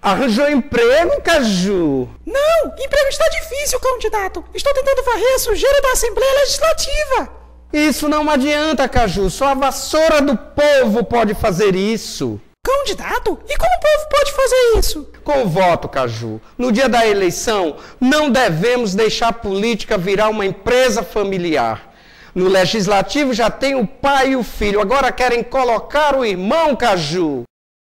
Arranjou emprego, Caju? Não, emprego está difícil, candidato. Estou tentando varrer a sujeira da Assembleia Legislativa. Isso não adianta, Caju. Só a vassoura do povo pode fazer isso. Candidato? E como o povo pode fazer isso? Com o voto, Caju. No dia da eleição, não devemos deixar a política virar uma empresa familiar. No legislativo já tem o pai e o filho, agora querem colocar o irmão, Caju.